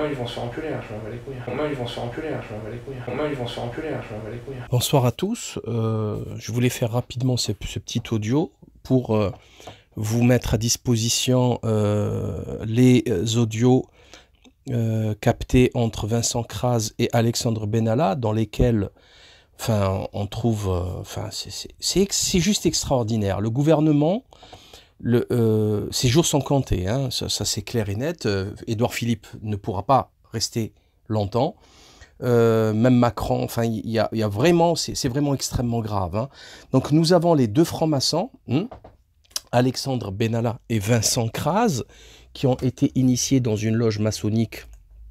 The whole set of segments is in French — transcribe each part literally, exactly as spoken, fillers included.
Moi, ils vont se faire enculer, hein, je m'en bats les couilles. Moi, ils vont se faire enculer, hein, je m'en bats les couilles. Moi, ils vont se faire enculer, hein, je m'en bats les couilles. Bonsoir à tous. Euh, je voulais faire rapidement ce, ce petit audio pour euh, vous mettre à disposition euh, les audios euh, captés entre Vincent Kras et Alexandre Benalla, dans lesquels enfin, on trouve... Euh, enfin, c'est juste extraordinaire. Le gouvernement... Le, euh, ces jours sont comptés, hein, ça, ça c'est clair et net. Euh, Édouard Philippe ne pourra pas rester longtemps. Euh, même Macron, enfin, il y a, y a vraiment, c'est vraiment extrêmement grave. Hein. Donc nous avons les deux francs-maçons, hein, Alexandre Benalla et Vincent Kras, qui ont été initiés dans une loge maçonnique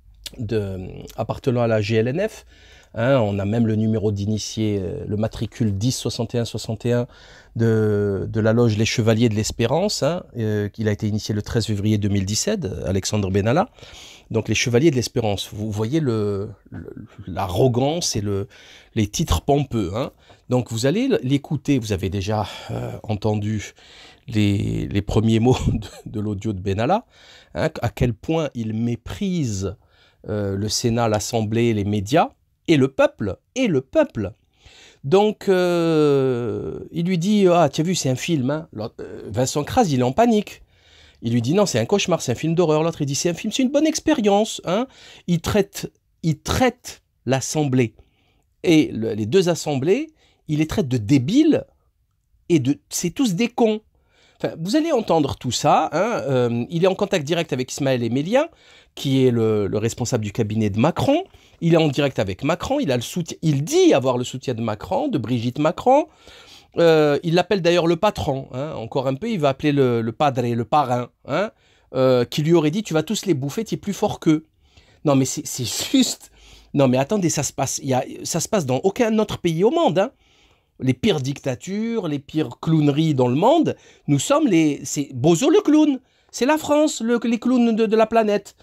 de, appartenant à la G L N F. Hein, on a même le numéro d'initié, euh, le matricule dix soixante et un soixante et un de, de la loge Les Chevaliers de l'Espérance. Hein, euh, il a été initié le treize février deux mille dix-sept, Alexandre Benalla. Donc les Chevaliers de l'Espérance, vous voyez l'arrogance et le, les titres pompeux. Hein. Donc vous allez l'écouter, vous avez déjà euh, entendu les, les premiers mots de, de l'audio de Benalla, hein, à quel point il méprise euh, le Sénat, l'Assemblée, les médias, et le peuple, et le peuple. Donc, euh, il lui dit, ah, tu as vu, c'est un film. Hein. Vincent Kras, il est en panique. Il lui dit, non, c'est un cauchemar, c'est un film d'horreur. L'autre, il dit, c'est un film, c'est une bonne expérience. Hein. Il traite, il traite l'Assemblée et le, les deux assemblées, il les traite de débiles et de, c'est tous des cons. Enfin, vous allez entendre tout ça. Hein. Euh, il est en contact direct avec Ismaël Emelien, qui est le, le responsable du cabinet de Macron. Il est en direct avec Macron. Il a le soutien. Il dit avoir le soutien de Macron, de Brigitte Macron. Euh, il l'appelle d'ailleurs le patron. Hein. Encore un peu, il va appeler le, le padre, le parrain, hein, euh, qui lui aurait dit tu vas tous les bouffer, tu es plus fort qu'eux. Non, mais c'est juste. Non, mais attendez, ça se passe. Il y a, ça se passe dans aucun autre pays au monde. Hein. Les pires dictatures, les pires clowneries dans le monde, nous sommes les... C'est Bozo le clown, c'est la France, le, les clowns de, de la planète.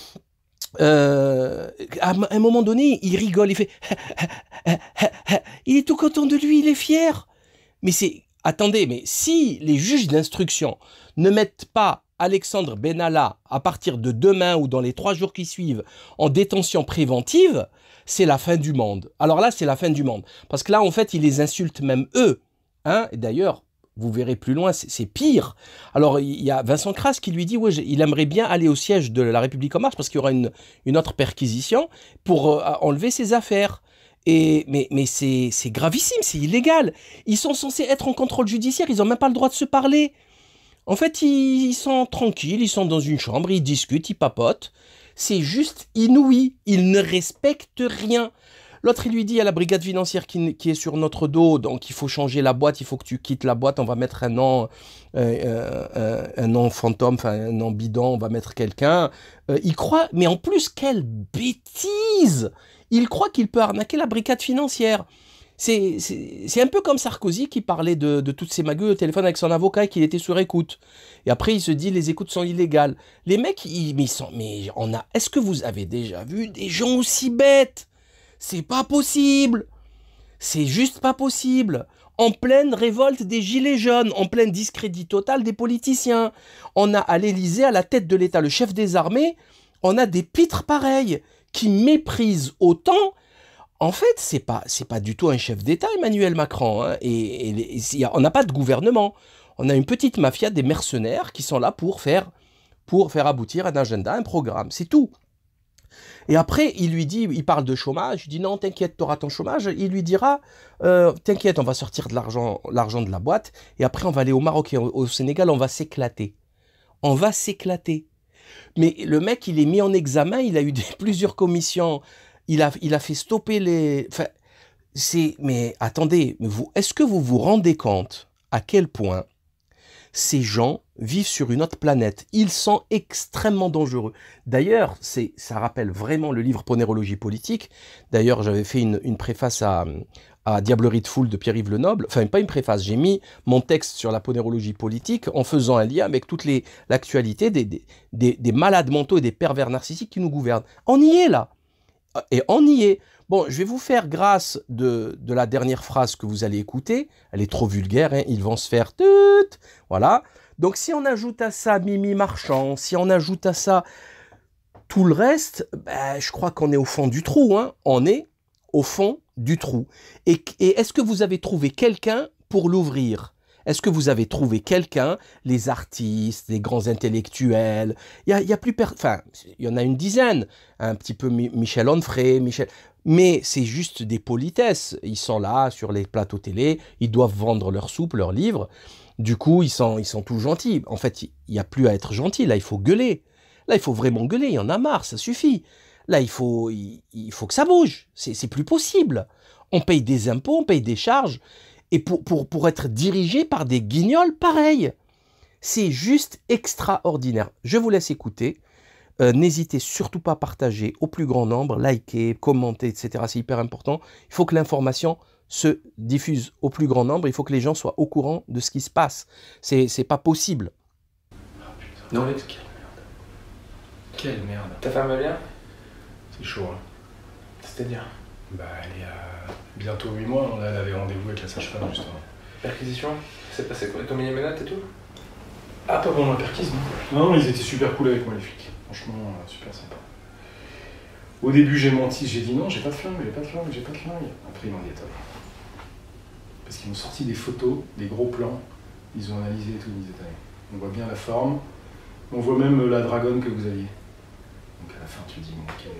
Euh, à un moment donné, il rigole, il fait... il est tout content de lui, il est fier. Mais c'est... Attendez, mais si les juges d'instruction ne mettent pas Alexandre Benalla, à partir de demain ou dans les trois jours qui suivent, en détention préventive, c'est la fin du monde. Alors là, c'est la fin du monde. Parce que là, en fait, il les insulte même eux. Hein. Et d'ailleurs, vous verrez plus loin, c'est pire. Alors, il y a Vincent Kras qui lui dit, ouais, il aimerait bien aller au siège de La République En Marche parce qu'il y aura une, une autre perquisition pour euh, enlever ses affaires. Et, mais mais c'est gravissime, c'est illégal. Ils sont censés être en contrôle judiciaire, ils n'ont même pas le droit de se parler. En fait, ils, ils sont tranquilles, ils sont dans une chambre, ils discutent, ils papotent. C'est juste inouï. Ils ne respectent rien. L'autre, il lui dit à la brigade financière qui, qui est sur notre dos, donc il faut changer la boîte, il faut que tu quittes la boîte, on va mettre un nom, euh, euh, un nom fantôme, enfin un nom bidon, on va mettre quelqu'un. Euh, il croit, mais en plus, quelle bêtise! Il croit qu'il peut arnaquer la brigade financière. C'est un peu comme Sarkozy qui parlait de, de toutes ces magouilles au téléphone avec son avocat et qu'il était sur écoute. Et après, il se dit les écoutes sont illégales. Les mecs, ils, ils sont... Mais on a... Est-ce que vous avez déjà vu des gens aussi bêtes? C'est pas possible. C'est juste pas possible. En pleine révolte des gilets jaunes, en plein discrédit total des politiciens. On a à l'Élysée, à la tête de l'État, le chef des armées, on a des pitres pareils qui méprisent autant... En fait, c'est pas, c'est pas du tout un chef d'État, Emmanuel Macron. Hein, et, et, et on n'a pas de gouvernement. On a une petite mafia des mercenaires qui sont là pour faire, pour faire aboutir un agenda, un programme. C'est tout. Et après, il lui dit, il parle de chômage. Il dit non, t'inquiète, tu auras ton chômage. Il lui dira, euh, t'inquiète, on va sortir de l'argent, l'argent de la boîte. Et après, on va aller au Maroc et au, au Sénégal, on va s'éclater. On va s'éclater. Mais le mec, il est mis en examen. Il a eu des, plusieurs commissions. Il a, il a fait stopper les... Enfin, c'est... Mais attendez, est-ce que vous vous rendez compte à quel point ces gens vivent sur une autre planète? Ils sont extrêmement dangereux. D'ailleurs, ça rappelle vraiment le livre Ponérologie politique. D'ailleurs, j'avais fait une, une préface à, à Diablerie de foule de Pierre-Yves Lenoble. Enfin, pas une préface, j'ai mis mon texte sur la ponérologie politique en faisant un lien avec toute l'actualité des, des, des, des malades mentaux et des pervers narcissiques qui nous gouvernent. On y est là. Et on y est. Bon, je vais vous faire grâce de, de la dernière phrase que vous allez écouter. Elle est trop vulgaire, hein, ils vont se faire tout. Voilà. Donc si on ajoute à ça Mimi Marchand, si on ajoute à ça Tout le reste, ben, je crois qu'on est au fond du trou. Hein. On est au fond du trou. Et, et est-ce que vous avez trouvé quelqu'un pour l'ouvrir? Est-ce que vous avez trouvé quelqu'un, les artistes, les grands intellectuels? Il y a, il y a plus per... enfin, il y en a une dizaine, un petit peu Michel Onfray, Michel... mais c'est juste des politesses. Ils sont là sur les plateaux télé, ils doivent vendre leurs soupes, leurs livres. Du coup, ils sont, ils sont tous gentils. En fait, il n'y a plus à être gentil. Là, il faut gueuler. Là, il faut vraiment gueuler. Il y en a marre, ça suffit. Là, il faut, il, il faut que ça bouge. C'est, c'est plus possible. On paye des impôts, on paye des charges. Et pour, pour, pour être dirigé par des guignols pareils. C'est juste extraordinaire. Je vous laisse écouter. Euh, n'hésitez surtout pas à partager au plus grand nombre, liker, commenter, et cetera. C'est hyper important. Il faut que l'information se diffuse au plus grand nombre. Il faut que les gens soient au courant de ce qui se passe. C'est, c'est pas possible. Oh, putain. Non, mais quelle merde. Quelle merde. Ta femme va bien? C'est chaud, hein. C'est-à-dire? Bah, il y a bientôt huit mois, là, elle avait rendez-vous avec la sage-femme, justement. Perquisition? C'est passé quoi? T'as mis les menottes et tout? Ah, pas bon, la perquise, non. Non, ils étaient super cool avec moi, les flics. Franchement, euh, super sympa. Au début, j'ai menti, j'ai dit non, j'ai pas de flingue, j'ai pas de flingue, j'ai pas de flingue. Après, ils m'ont dit attends. Parce qu'ils m'ont sorti des photos, des gros plans, ils ont analysé et tout, ils disaient attendez. On voit bien la forme, on voit même la dragonne que vous aviez. Donc à la fin, tu te dis, bon, ok.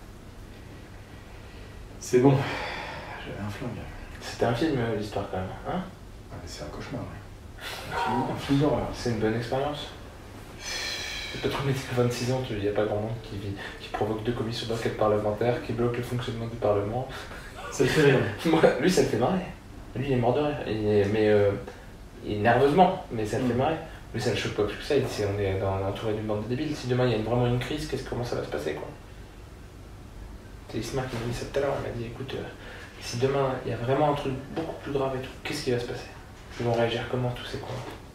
C'est bon, j'avais un flingue. C'était un film, euh, l'histoire, quand même, hein? Ah, mais c'est un cauchemar, ouais. Un film, un film d'horreur. C'est une bonne expérience. C'est pas trop, mais à vingt-six ans, il n'y a pas grand monde qui, vit, qui provoque deux commissions d'enquête parlementaire, qui bloque le fonctionnement du Parlement. Ça le fait rire. Moi, lui, ça le fait marrer. Lui, il est mort de rire. Il est, mais euh, il est nerveusement, mais ça le fait marrer. Lui, ça le choque pas plus que ça. Il, c'est, on est dans, entouré d'une bande de débiles. Si demain il y a une, vraiment une crise, qu'est-ce, comment ça va se passer, quoi? C'est Isma qui m'a dit ça tout à l'heure. Il m'a dit écoute, euh, si demain il y a vraiment un truc beaucoup plus grave et tout, qu'est-ce qui va se passer? Ils vont réagir comment, tous ces cons?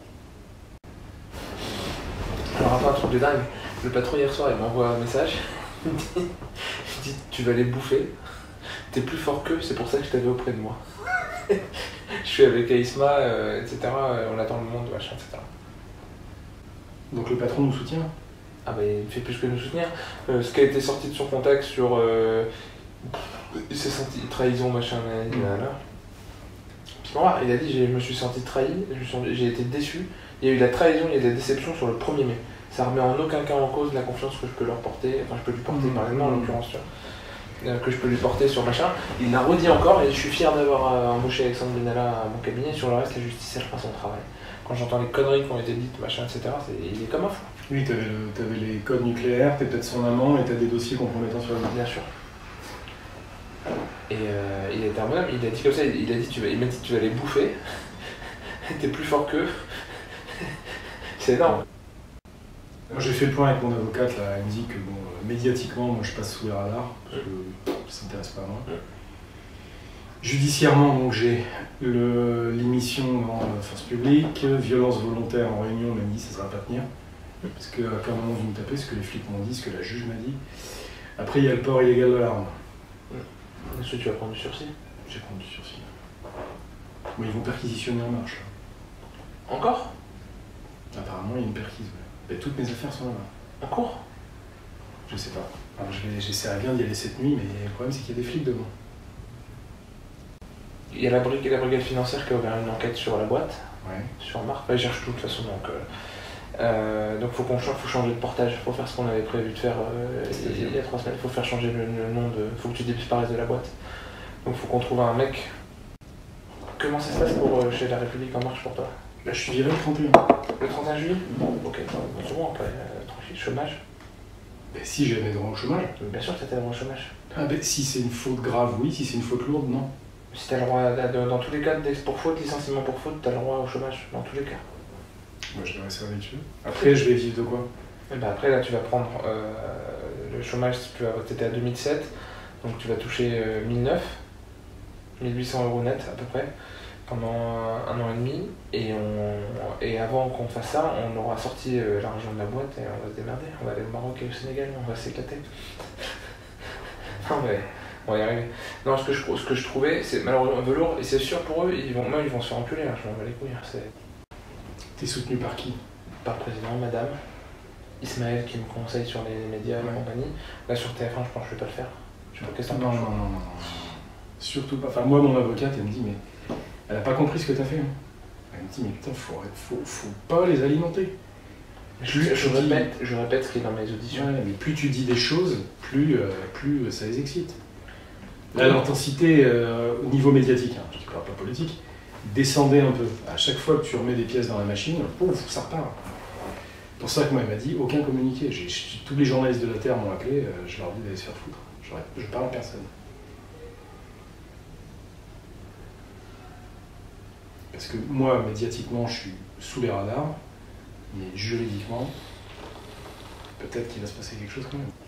Alors, après un truc de dingue, le patron hier soir il m'envoie un message, il dit, il dit tu vas les bouffer, t'es plus fort qu'eux, c'est pour ça que je t'avais auprès de moi. Je suis avec Aïsma, euh, et cetera, on attend le monde, machin, et cetera. Donc le patron nous soutient? Ah bah il fait plus que nous soutenir. Euh, ce qui a été sorti de son contexte sur... Euh, il s'est senti trahison, machin, là, là, là. Puis bon, il a dit je me suis senti trahi, je me suis, j'ai été déçu. Il y a eu de la trahison, il y a de la déception sur le premier mai. Ça remet en aucun cas en cause la confiance que je peux leur porter, enfin je peux lui porter mmh. par exemple en l'occurrence, euh, que je peux lui porter sur machin. Il l'a redit encore et je suis fier d'avoir euh, embauché Alexandre Benalla à mon cabinet. Sur le reste, la justice elle fera son travail. Quand j'entends les conneries qui ont été dites, machin, et cetera, c'est, il est comme un fou. Oui, t'avais, le, t'avais les codes nucléaires, t'es peut-être son amant et t'as des dossiers compromettants sur le monde. Bien sûr. Et euh, il était un bonhomme, il a dit comme ça, il, il a dit tu vas, il m'a dit tu vas les bouffer, t'es plus fort qu'eux. C'est énorme. Moi j'ai fait le point avec mon avocate, là, elle me dit que bon, euh, médiatiquement, moi je passe sous les radars, parce que ça m'intéresse pas vraiment. Ouais. Judiciairement, donc j'ai le, l'émission dans la force publique, violence volontaire en réunion, on m'a dit ça ne va pas tenir. Parce qu'à un moment vous me tapez, ce que les flics m'ont dit, ce que la juge m'a dit. Après il y a le port illégal de l'arme. Est-ce que tu vas prendre du sursis? J'ai pris du sursis. Mais ils vont perquisitionner en marche. Encore? Apparemment il y a une perquise, ouais. Mais toutes mes affaires sont là-bas. En cours? Je sais pas. Alors, je vais, j'essaierai bien d'y aller cette nuit, mais le problème c'est qu'il y a des flics devant. Il y a la brigade, la brigade financière qui a ouvert une enquête sur la boîte, ouais. Sur Marc. Bah, ils cherchent tout de toute façon, donc euh, euh, donc faut qu'on change, faut changer de portage, faut faire ce qu'on avait prévu de faire euh, il, il y a trois semaines. Il faut faire changer le, le nom de, faut que tu disparaisses de la boîte. Donc faut qu'on trouve un mec. Comment ça se passe pour euh, chez La République En Marche pour toi? Là je suis viré le trente et un. Le trente et un juillet? Bon, ok, c'est bon, après, euh, tranquille, chômage. Ben si j'ai mes droits au chômage. Bien sûr que t'as tes droits au chômage. Ah ben si c'est une faute grave, oui, si c'est une faute lourde, non. Si t'as le droit, dans tous les cas, pour faute, licenciement pour faute, t'as le droit au chômage, dans tous les cas. Moi je devrais servir dessus. Après je vais vivre de quoi? Et ben après là tu vas prendre euh, le chômage, tu étais à deux mille sept, donc tu vas toucher euh, mille neuf, mille huit cents euros net à peu près, pendant un an et demi, et, on, et avant qu'on fasse ça, on aura sorti euh, l'argent de la boîte et on va se démerder, on va aller au Maroc et au Sénégal, on va s'éclater. Non mais... On va y arriver. Non, ce que je, ce que je trouvais, c'est malheureusement velours, et c'est sûr pour eux, ils vont, même ils vont se faire enculer, hein, je m'en bats les couilles. Hein, c'est... T'es soutenu par qui? Par le président, madame. Ismaël qui me conseille sur les médias et Ouais. compagnie. Là, sur T F un, je pense que je vais pas le faire. Je sais pas qu'est-ce que t'en Non, penses. non, non, non, non. Surtout pas. Enfin, moi, mon avocate, elle me dit, mais elle a pas compris ce que t'as fait. Hein. Elle me dit, mais putain, faut, faut, faut pas les alimenter. Je, Plus je tu dis- répète, je répète ce qui est dans mes auditions. Ouais, mais plus tu dis des choses, plus, euh, plus ça les excite. Là, l'intensité euh, au niveau médiatique, hein, je ne parle pas politique, descendait un peu. À chaque fois que tu remets des pièces dans la machine, pouf, ça repart. C'est pour ça que moi, elle m'a dit aucun communiqué. J'ai- j'ai- tous les journalistes de la Terre m'ont appelé, euh, je leur dis d'aller se faire foutre. Je, je parle à personne. Parce que moi, médiatiquement, je suis sous les radars, mais juridiquement, peut-être qu'il va se passer quelque chose quand même.